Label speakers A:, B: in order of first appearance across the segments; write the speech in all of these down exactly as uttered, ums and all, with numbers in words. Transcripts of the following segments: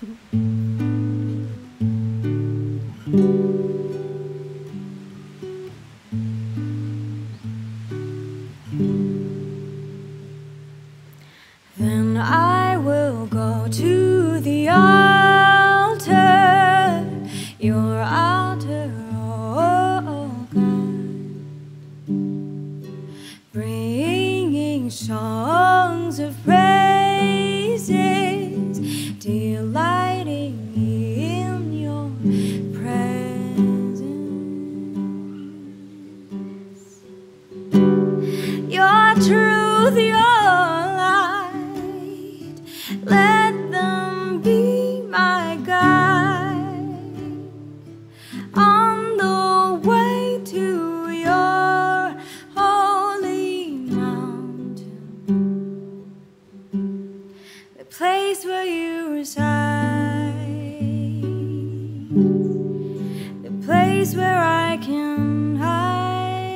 A: Then I will go to the altar, your altar, oh God, bringing songs of praises, delighting in your presence. Your truth, your light, let them be my guide on the way to your holy mountain, the place where you reside, the place where I can hide,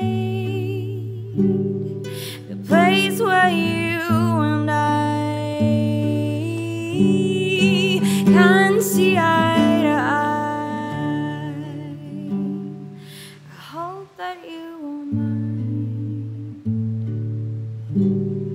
A: the place where you and I can see eye to eye. I hope that you won't mind.